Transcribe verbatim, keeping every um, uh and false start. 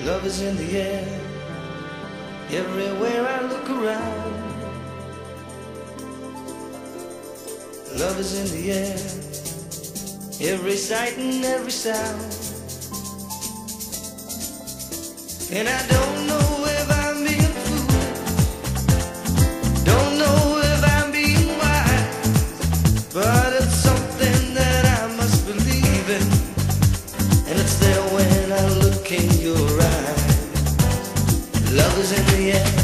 Love is in the air, everywhere I look around. Love is in the air, every sight and every sound. And I don't know if I'm being foolish, don't know if I'm being wise, but it's something that I must believe in, and it's there when I look in your eyes. Love is in the air.